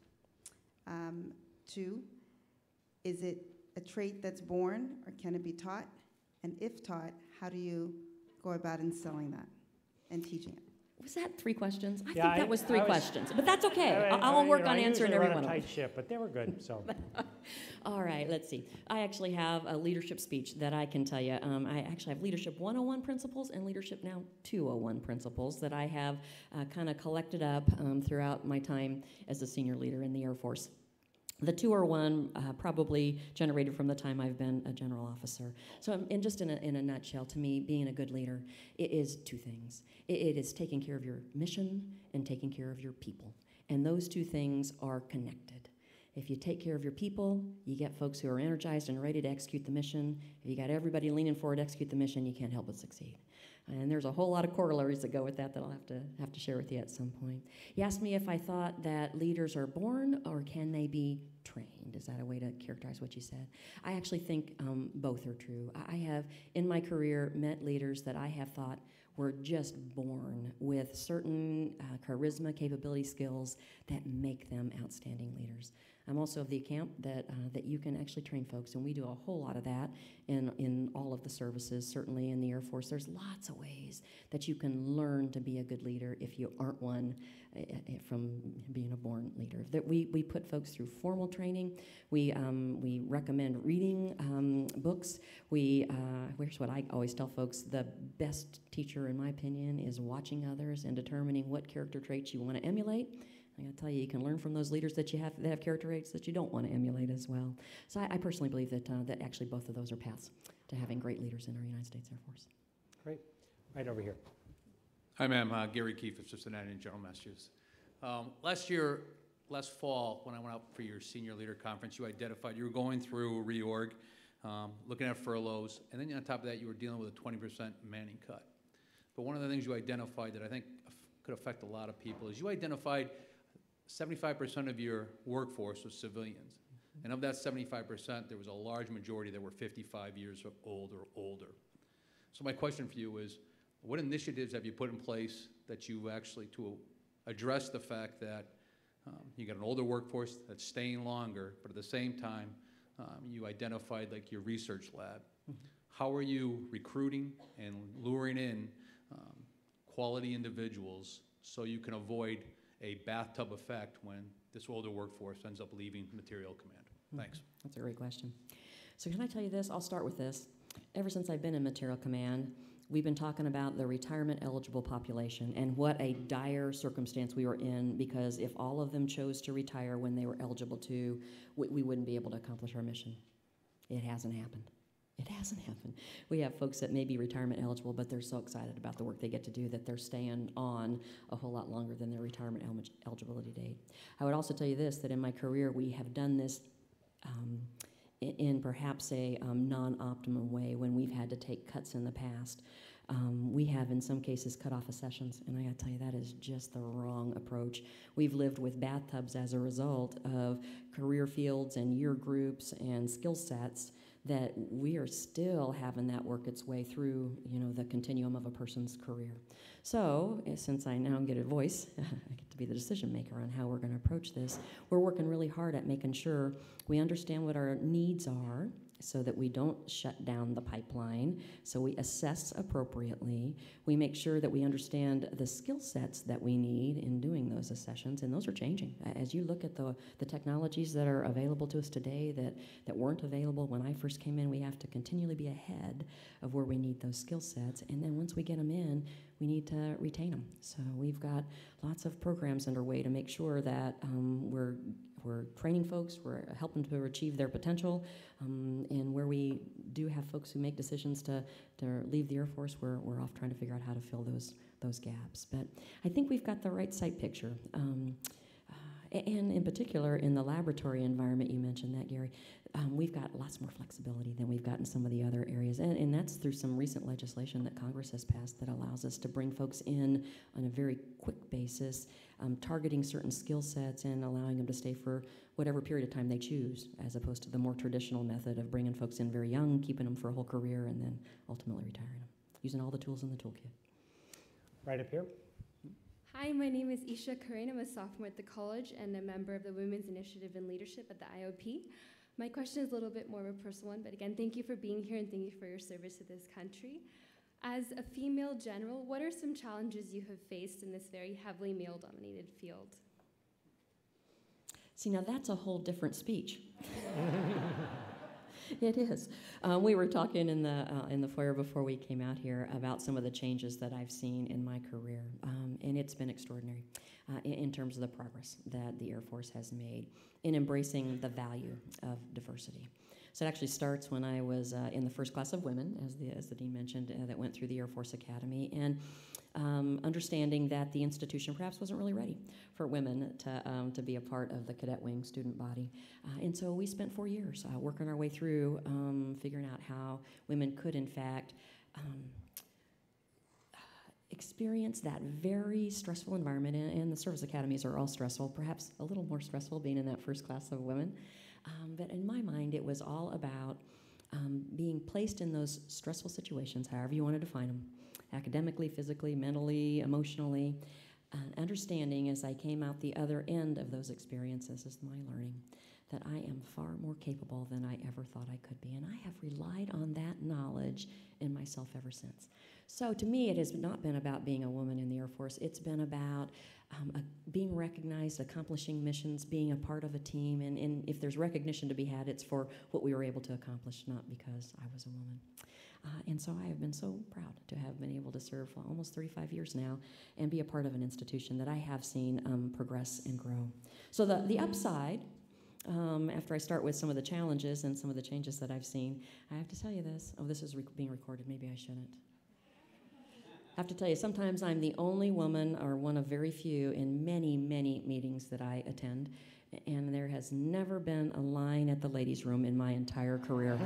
2, is it a trait that's born, or can it be taught? And if taught, how do you go about instilling that and teaching it? Was that 3 questions? I Yeah, think that was 3 questions, but that's okay. I'll work on answering every one of them. I usually run a tight ship, but they were good, so. All right, let's see. I actually have a leadership speech that I can tell you. I actually have Leadership 101 principles and Leadership Now 201 principles that I have kind of collected up throughout my time as a senior leader in the Air Force. The 201 probably generated from the time I've been a general officer. So in a nutshell, to me, being a good leader, it is 2 things. It is taking care of your mission and taking care of your people. And those 2 things are connected. If you take care of your people, you get folks who are energized and ready to execute the mission. If you got everybody leaning forward to execute the mission, you can't help but succeed. And there's a whole lot of corollaries that go with that I'll have to share with you at some point. You asked me if I thought that leaders are born or can they be trained. Is that a way to characterize what you said? I actually think both are true. I have, in my career, met leaders that I have thought were just born with certain charisma, capability, skills that make them outstanding leaders. I'm also of the account that you can actually train folks, and we do a whole lot of that in all of the services, certainly in the Air Force. There's lots of ways that you can learn to be a good leader if you aren't one from being a born leader. That we put folks through formal training. We recommend reading books. Here's what I always tell folks: the best teacher, in my opinion, is watching others and determining what character traits you want to emulate. I gotta tell you, you can learn from those leaders that have character traits that you don't want to emulate as well. So I personally believe that actually both of those are paths to having great leaders in our United States Air Force. Great. Right over here. Hi, ma'am. Gary Keefe of Cincinnati and General Massachusetts. Last fall, when I went out for your senior leader conference, you identified you were going through a reorg, looking at furloughs, and then on top of that, you were dealing with a 20% manning cut. But one of the things you identified that I think could affect a lot of people is you identified 75% of your workforce was civilians. And of that 75%, there was a large majority that were 55 years old or older. So my question for you is, what initiatives have you put in place that you actually to address the fact that you got an older workforce that's staying longer, but at the same time, you identified like your research lab. How are you recruiting and luring in quality individuals so you can avoid a bathtub effect when this older workforce ends up leaving material command? Thanks. That's a great question. So can I tell you this? I'll start with this. Ever since I've been in material command, we've been talking about the retirement eligible population and what a dire circumstance we were in, because if all of them chose to retire when they were eligible to, we wouldn't be able to accomplish our mission. It hasn't happened. It hasn't happened. We have folks that may be retirement eligible, but they're so excited about the work they get to do that they're staying on a whole lot longer than their retirement eligibility date. I would also tell you this, that in my career, we have done this in perhaps a non-optimum way when we've had to take cuts in the past. We have, in some cases, cut off accessions, and I gotta tell you, that is just the wrong approach. We've lived with bathtubs as a result of career fields and year groups and skill sets that we are still having that work its way through, the continuum of a person's career. So, since I now get a voice, I get to be the decision maker on how we're going to approach this, we're working really hard at making sure we understand what our needs are so that we don't shut down the pipeline, so we assess appropriately. We make sure that we understand the skill sets that we need in doing those accessions, and those are changing. As you look at the technologies that are available to us today that weren't available when I first came in, we have to continually be ahead of where we need those skill sets, and then once we get them in, we need to retain them. So we've got lots of programs underway to make sure that we're training folks, we're helping to achieve their potential, and where we do have folks who make decisions to leave the Air Force, we're off trying to figure out how to fill those gaps. But I think we've got the right site picture. And in particular, in the laboratory environment, you mentioned that, Gary, we've got lots more flexibility than we've got in some of the other areas. And that's through some recent legislation that Congress has passed that allows us to bring folks in on a very quick basis, targeting certain skill sets and allowing them to stay for whatever period of time they choose, as opposed to the more traditional method of bringing folks in very young, keeping them for a whole career, and then ultimately retiring them, using all the tools in the toolkit. Right up here. Hi, my name is Isha Karain. I'm a sophomore at the college and a member of the Women's Initiative in Leadership at the IOP. My question is a little bit more of a personal one, but again, thank you for being here and thank you for your service to this country. As a female general, what are some challenges you have faced in this very heavily male-dominated field? See, now that's a whole different speech. It is. We were talking in the foyer before we came out here about some of the changes that I've seen in my career, and it's been extraordinary in terms of the progress that the Air Force has made in embracing the value of diversity. So it actually starts when I was in the first class of women, as the dean mentioned, that went through the Air Force Academy, and understanding that the institution perhaps wasn't really ready for women to be a part of the cadet wing student body. And so we spent 4 years working our way through figuring out how women could, in fact, experience that very stressful environment, and the service academies are all stressful, perhaps a little more stressful being in that first class of women. But in my mind, it was all about being placed in those stressful situations, however you want to define them, academically, physically, mentally, emotionally, understanding as I came out the other end of those experiences as my learning, that I am far more capable than I ever thought I could be. And I have relied on that knowledge in myself ever since. So to me, it has not been about being a woman in the Air Force. It's been about being recognized, accomplishing missions, being a part of a team. And if there's recognition to be had, it's for what we were able to accomplish, not because I was a woman. And so I have been so proud to have been able to serve for almost 35 years now and be a part of an institution that I have seen progress and grow. So the upside, after I start with some of the challenges and some of the changes that I've seen, I have to tell you this. Oh, this is being recorded. Maybe I shouldn't. I have to tell you, sometimes I'm the only woman or one of very few in many, many meetings that I attend, and there has never been a line at the ladies' room in my entire career.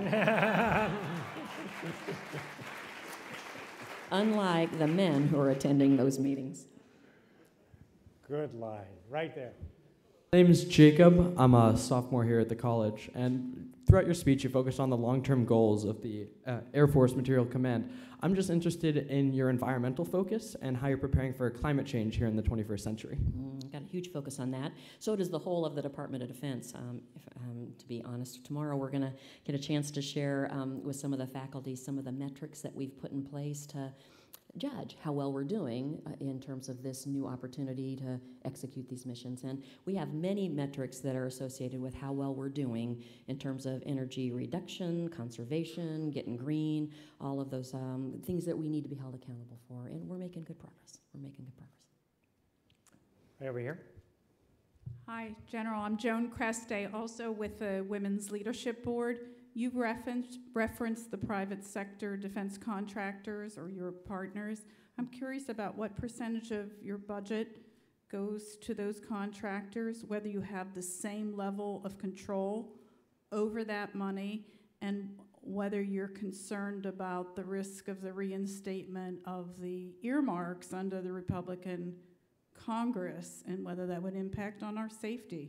Unlike the men who are attending those meetings. Good line, right there. My name is Jacob. I'm a sophomore here at the college, and throughout your speech, you focused on the long-term goals of the Air Force Material Command. I'm just interested in your environmental focus and how you're preparing for climate change here in the 21st century. Got a huge focus on that. So does the whole of the Department of Defense. To be honest, tomorrow we're going to get a chance to share with some of the faculty some of the metrics that we've put in place to judge how well we're doing in terms of this new opportunity to execute these missions. And we have many metrics that are associated with how well we're doing in terms of energy reduction, conservation, getting green, all of those things that we need to be held accountable for. And we're making good progress. Right over here. Hi, General. I'm Joan Creste, also with the Women's Leadership Board. You referenced the private sector defense contractors or your partners. I'm curious about what percentage of your budget goes to those contractors, whether you have the same level of control over that money, and whether you're concerned about the risk of the reinstatement of the earmarks under the Republican Congress and whether that would impact on our safety.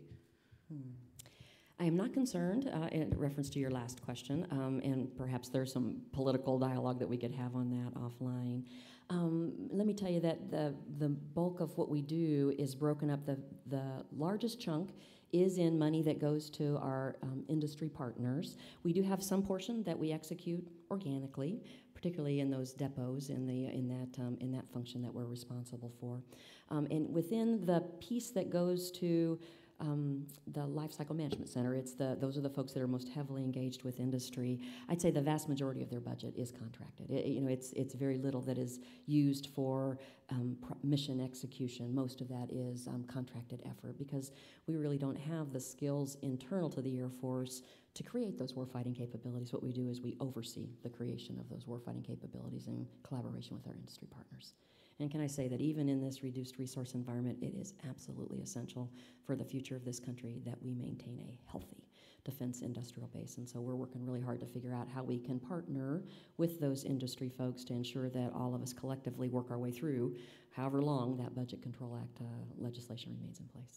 I am not concerned in reference to your last question, and perhaps there's some political dialogue that we could have on that offline. Let me tell you that the bulk of what we do is broken up. The largest chunk is in money that goes to our industry partners. We do have some portion that we execute organically, particularly in those depots in that function that we're responsible for. And within the piece that goes to the Life Cycle Management Center, those are the folks that are most heavily engaged with industry. I'd say the vast majority of their budget is contracted. It's very little that is used for mission execution. Most of that is contracted effort because we really don't have the skills internal to the Air Force to create those warfighting capabilities. What we do is we oversee the creation of those warfighting capabilities in collaboration with our industry partners. And can I say that even in this reduced resource environment, it is absolutely essential for the future of this country that we maintain a healthy defense industrial base. And so we're working really hard to figure out how we can partner with those industry folks to ensure that all of us collectively work our way through however long that Budget Control Act legislation remains in place.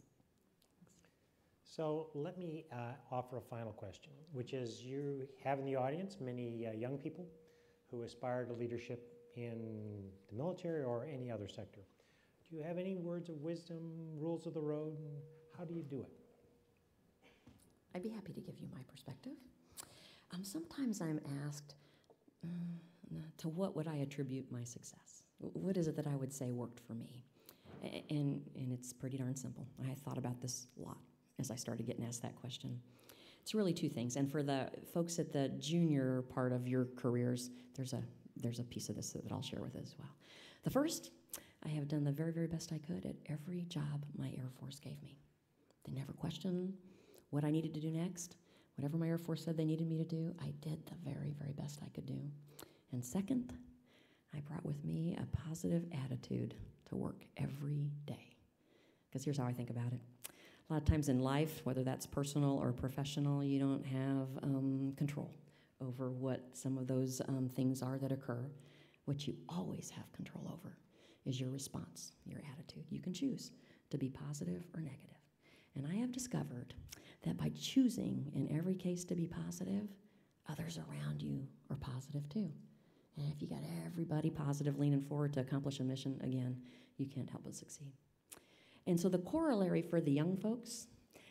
So let me offer a final question, which is you have in the audience many young people who aspire to leadership in the military or any other sector. Do you have any words of wisdom, rules of the road, and how do you do it? I'd be happy to give you my perspective. Sometimes I'm asked, to what would I attribute my success? What is it that I would say worked for me? And it's pretty darn simple. I had thought about this a lot as I started getting asked that question. It's really two things. And for the folks at the junior part of your careers, there's a piece of this that I'll share with as well. The first, I have done the very, very best I could at every job my Air Force gave me. They never questioned what I needed to do next. Whatever my Air Force said they needed me to do, I did the very, very best I could do. And second, I brought with me a positive attitude to work every day. Because here's how I think about it. A lot of times in life, whether that's personal or professional, you don't have control over what some of those things are that occur. What you always have control over is your response, your attitude. You can choose to be positive or negative. And I have discovered that by choosing in every case to be positive, others around you are positive too. And if you got everybody positive leaning forward to accomplish a mission, again, you can't help but succeed. And so the corollary for the young folks,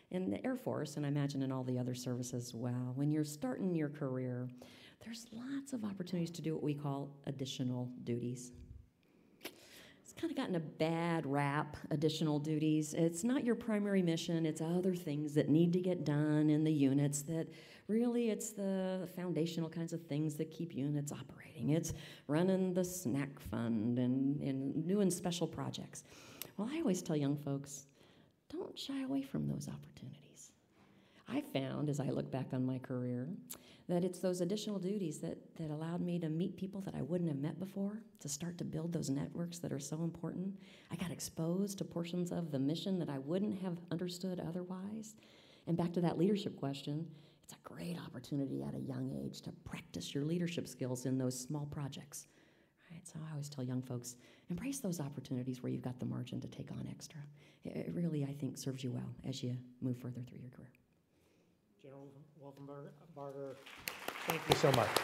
In the Air Force, and I imagine in all the other services as well, when you're starting your career, there's lots of opportunities to do what we call additional duties. It's kind of gotten a bad rap, additional duties. It's not your primary mission. It's other things that need to get done in the units that really it's the foundational kinds of things that keep units operating. It's running the snack fund and doing special projects. Well, I always tell young folks, don't shy away from those opportunities. I found, as I look back on my career, that it's those additional duties that allowed me to meet people that I wouldn't have met before, to start to build those networks that are so important. I got exposed to portions of the mission that I wouldn't have understood otherwise. And back to that leadership question, it's a great opportunity at a young age to practice your leadership skills in those small projects. Right? So I always tell young folks, embrace those opportunities where you've got the margin to take on extra. It really, I think, serves you well as you move further through your career. General Wolfenbarger, thank you so much.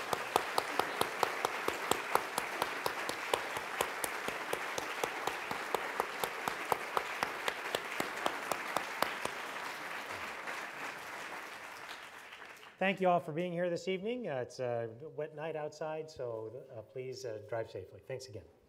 Thank you all for being here this evening. It's a wet night outside, so please drive safely. Thanks again.